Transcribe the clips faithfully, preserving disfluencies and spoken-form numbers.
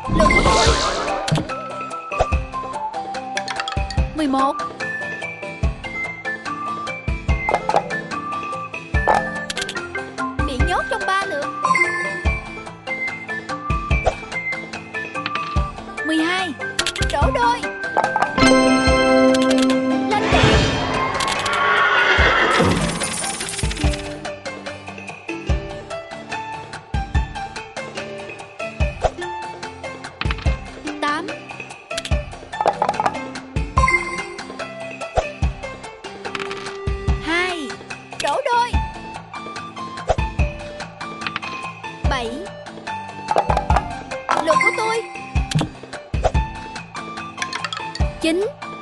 Lượt của tôi. Mười một. Bị nhốt trong ba lượt. Mười hai. Đổ đôi. Lên tiền. Tám. Hai. Đổ đôi. Bảy. Lượt của tôi. Chín.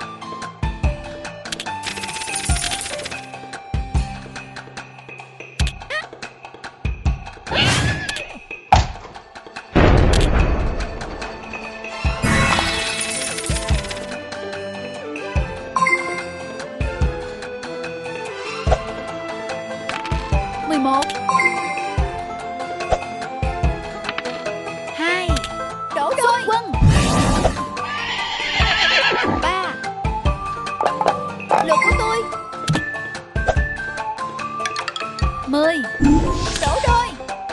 Mười một. Hai. Đổ đôi. Quân. Ba. Lượt của tôi. Mười. Đổ đôi.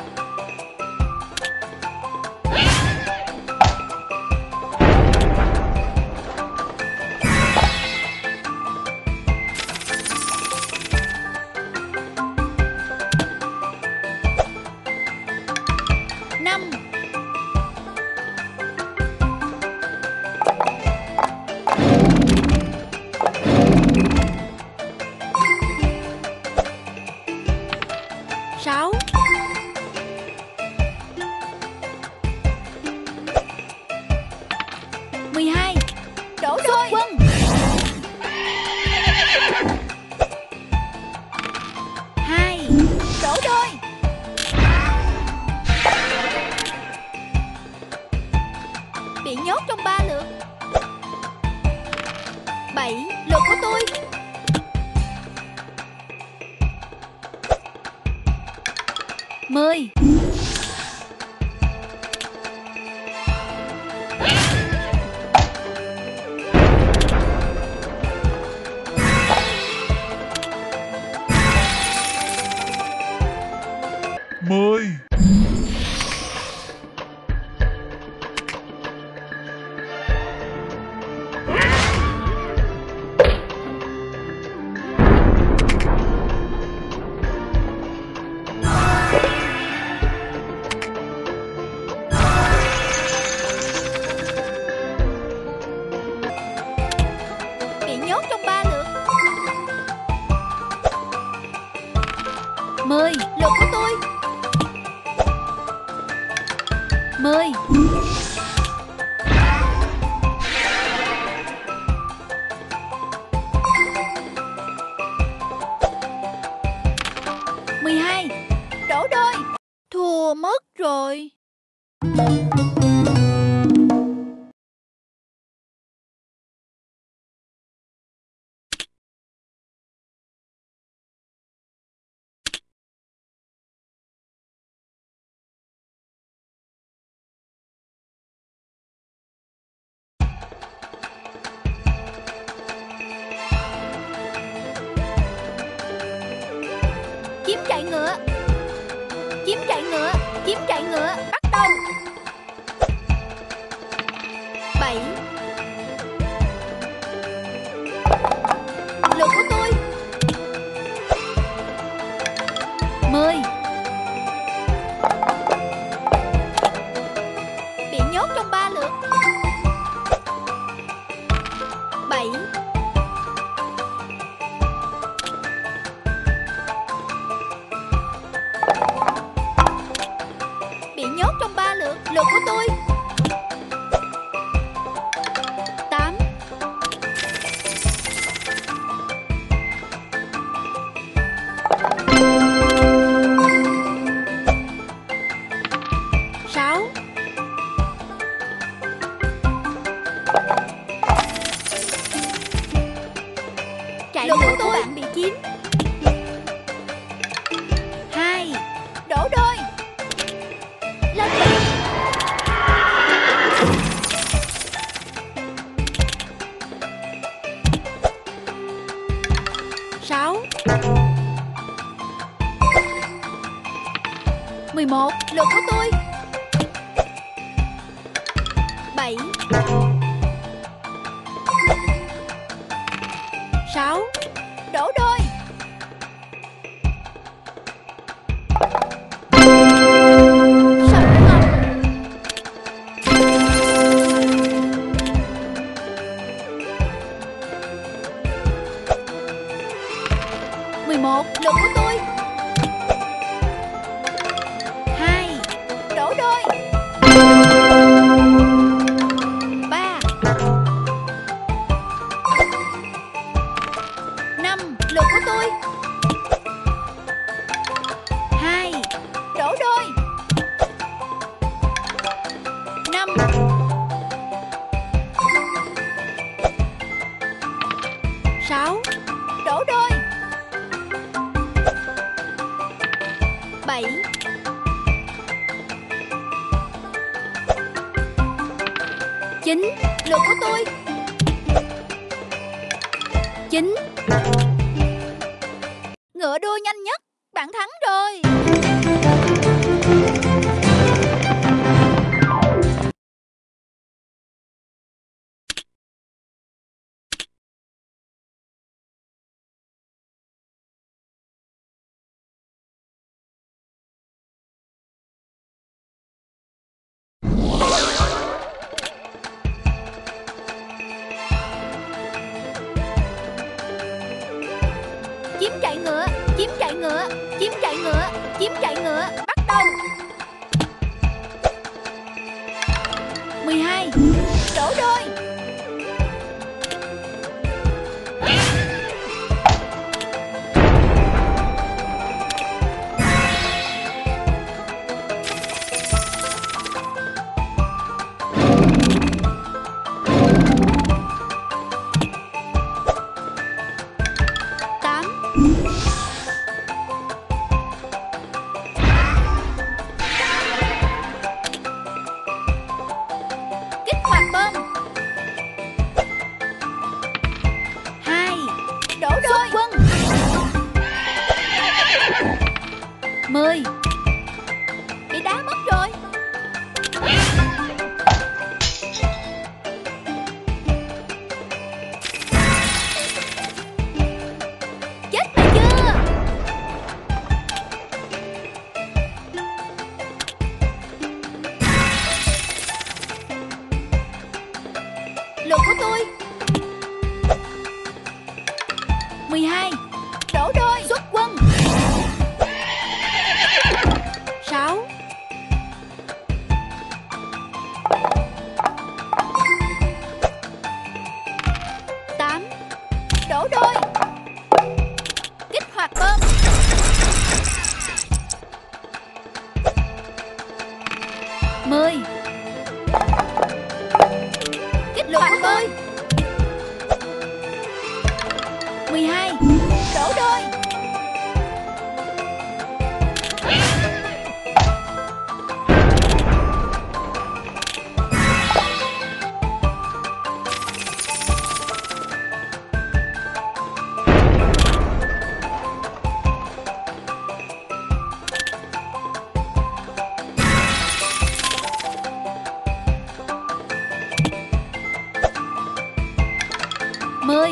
Năm. Sáu. Mười hai. Đổ đôi. Quân. Hai. Đổ đôi. Bị nhốt trong ba lượt. Bảy. Lượt của tôi. Mười. Mười. Bị nhốt trong ba lượt. Mười. Lượt của tôi. Mười. Mười hai. Đổ đôi. Thua mất rồi. Chiếm chạy ngựa. Chiếm chạy ngựa. Chiếm chạy ngựa. Bắt đầu. Bảy. Lượt của tôi. Mười. Bị nhốt trong ba lượt. Bảy. Bị nhốt trong ba lượt. Lượt của tôi. Tám. Sáu. một, lượt của tôi. Bảy. Sáu. Đổ đôi. Sập ngọc. Mười một, lượt của tôi. Hai. Đổ đôi. Ba. Năm, lượt của tôi. Hai. Đổ đôi. Năm. Sáu. Đổ đôi. Bảy. Chín, lượt của tôi. Chín. Ngựa đua nhanh nhất, bạn thắng rồi. Chim chạy ngựa, chim chạy ngựa, chim chạy ngựa, chim chạy ngựa, bắt đầu. Mười hai. Đổ đôi. Tám. Kích hoạt bom. Hai. Đổ đôi. Xuất quân. Mười. Bị đá mất rồi. Chết mày chưa? Lượt của tôi. Mười hai. Đổ đôi. Xuất quân. Sáu. Tám. Đổ đôi. Kích hoạt bom. Mười. Kích hoạt bom. Mười hai. Đổ đôi. Mười.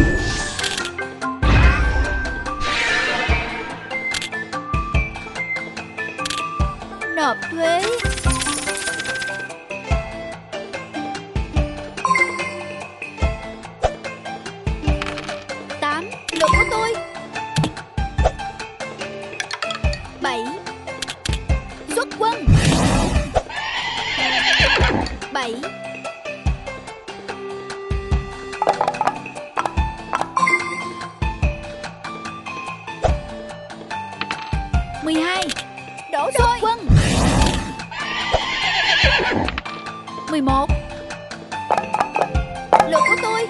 Nộp thuế. Tám. Lượt của tôi. Bảy. Xuất quân. Bảy. Mười hai. Đổ đôi. Xuất quân. Mười một. Lượt của tôi.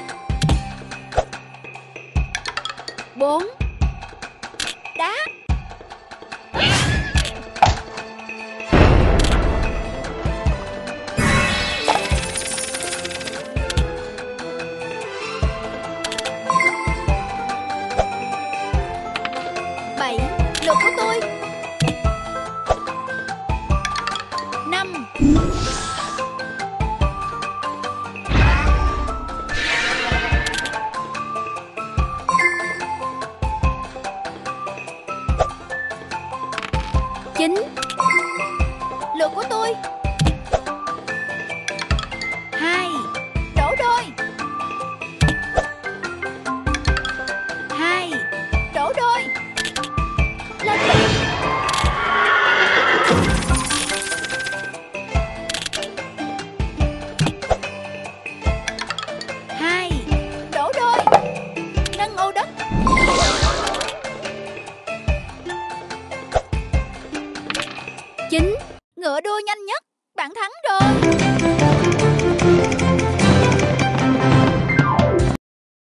Bốn. Đá. Bảy. Lượt của tôi. thôi.